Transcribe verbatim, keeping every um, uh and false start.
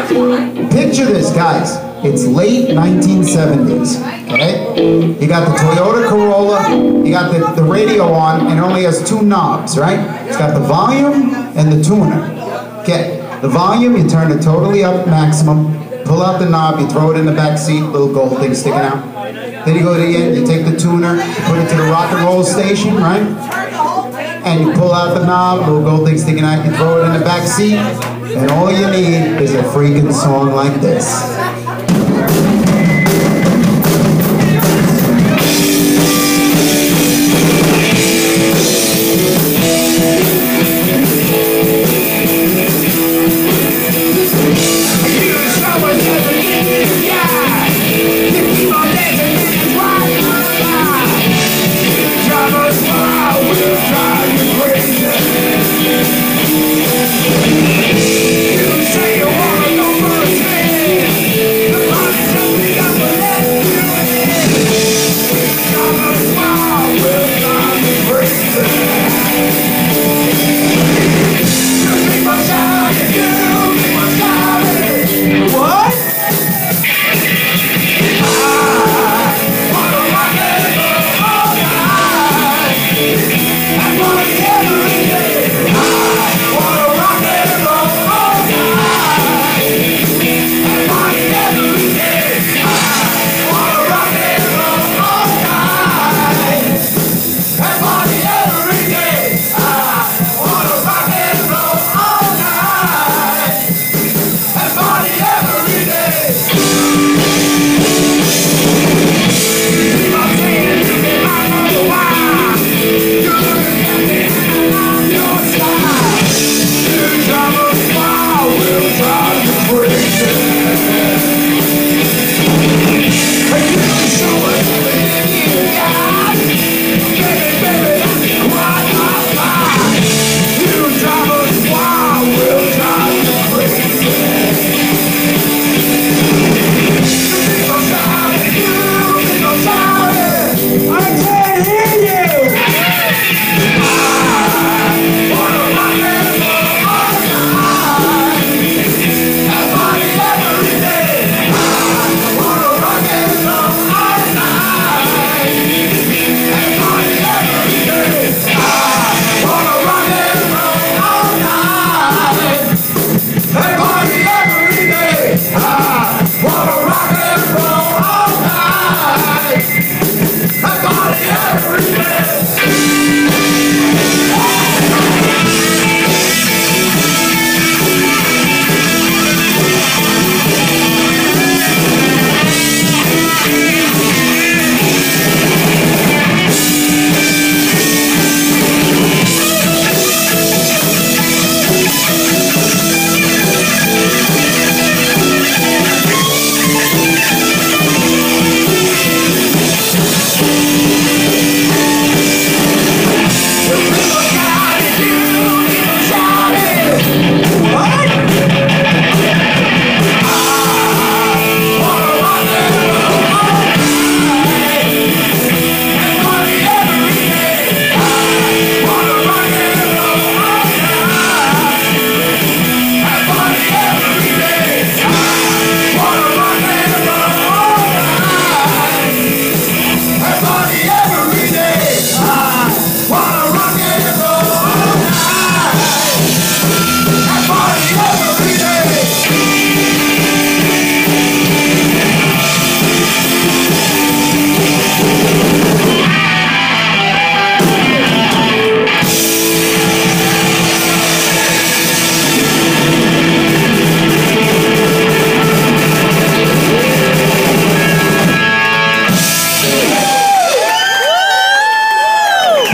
Picture this, guys. It's late nineteen seventies, okay? You got the Toyota Corolla, you got the, the radio on, and it only has two knobs, right? It's got the volume and the tuner. Okay, the volume, you turn it totally up maximum, pull out the knob, you throw it in the back seat, little gold thing sticking out. Then you go to the end, you take the tuner, you put it to the rock and roll station, right? And you pull out the knob, little gold thing sticking out, you throw it in the back seat, and all you need is a freaking song like this.